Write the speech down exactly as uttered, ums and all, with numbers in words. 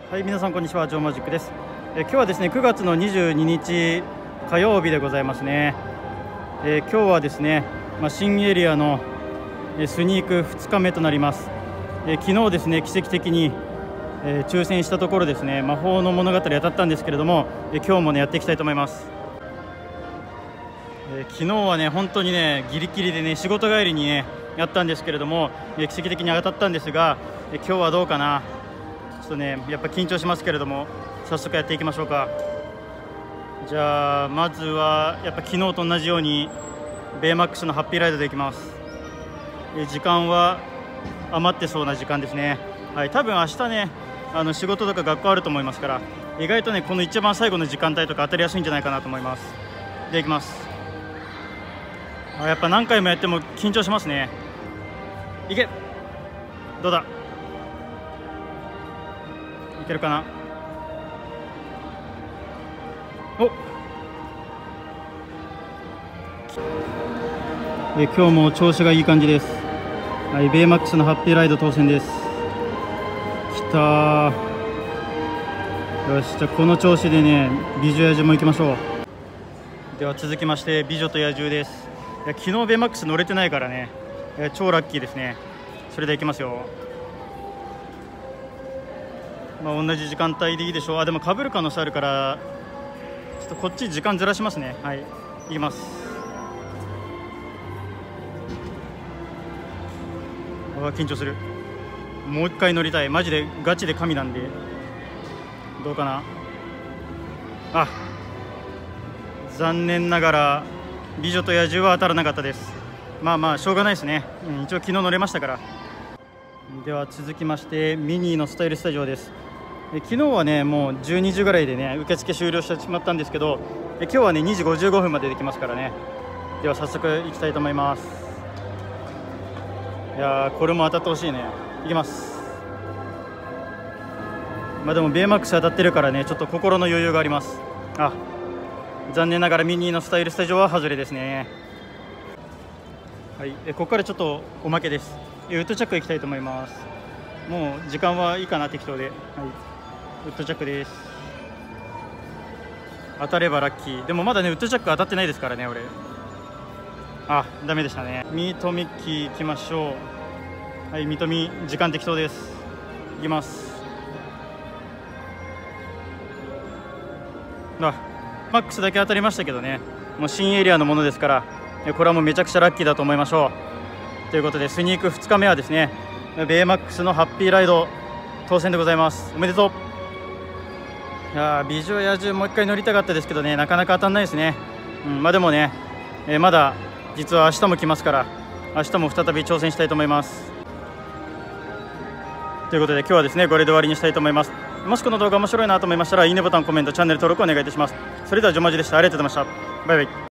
はい、皆さんこんにちは、ジョーマジックです。え今日はですねくがつのにじゅうににち火曜日でございますね。え今日はですね、まあ、新エリアのえスニークふつかめとなります。え昨日ですね奇跡的に、え抽選したところですね魔法の物語当たったんですけれども、え今日もねやっていきたいと思います。え昨日はね本当にねギリギリでね仕事帰りにねやったんですけれども、え奇跡的に当たったんですが、え今日はどうかな。ちょっとねやっぱ緊張しますけれども、早速やっていきましょうか。じゃあまずはやっぱ昨日と同じようにベイマックスのハッピーライドでいきます。え時間は余ってそうな時間ですね。はい、多分明日ねあの仕事とか学校あると思いますから、意外とねこの一番最後の時間帯とか当たりやすいんじゃないかなと思います。でいきます。あやっぱ何回もやっても緊張しますね。いけ、どうだ、いけるかな。おえ今日も調子がいい感じです。はい、ベイマックスのハッピーライド当選です。きたー。よし、じゃあこの調子でね美女野獣も行きましょう。では続きまして美女と野獣です。いや昨日ベイマックス乗れてないからね、え超ラッキーですね。それでいきますよ。まあ同じ時間帯でいいでしょう。あでも被る可能性あるからちょっとこっち時間ずらしますね。はい、いきます。うわ緊張する。もう一回乗りたい。マジでガチで神なんで。どうかな。あ残念ながら美女と野獣は当たらなかったです。まあまあしょうがないですね、うん、一応昨日乗れましたから。では続きましてミニーのスタイルスタジオです。え昨日はねもうじゅうにじぐらいでね受付終了してしまったんですけど、え今日はねにじごじゅうごふんまでできますからね。では早速行きたいと思います。いやーこれも当たってほしいね。いきます。まあでもベイマックス当たってるからねちょっと心の余裕があります。あ残念ながらミニーのスタイルスタジオは外れですね。はい、えここからちょっとおまけです。ウッドチャック行きたいと思います。もう時間はいいかな適当で、はい、ウッドチャックです。当たればラッキー。でもまだねウッドチャック当たってないですからね俺。あダメでしたね。ミートミッキー行きましょう。はいミートミ時間適当です。いきます。あマックスだけ当たりましたけどね、もう新エリアのものですからこれはもうめちゃくちゃラッキーだと思いましょう。ということでスニークふつかめはですねベイマックスのハッピーライド当選でございます。おめでとう。いやー美女野獣もう一回乗りたかったですけどねなかなか当たんないですね。うん、まあでもね、えー、まだ実は明日も来ますから明日も再び挑戦したいと思います。ということで今日はですねこれで終わりにしたいと思います。もしこの動画面白いなと思いましたらいいねボタンコメントチャンネル登録お願いいたします。それではジョマジでした。ありがとうございました。バイバイ。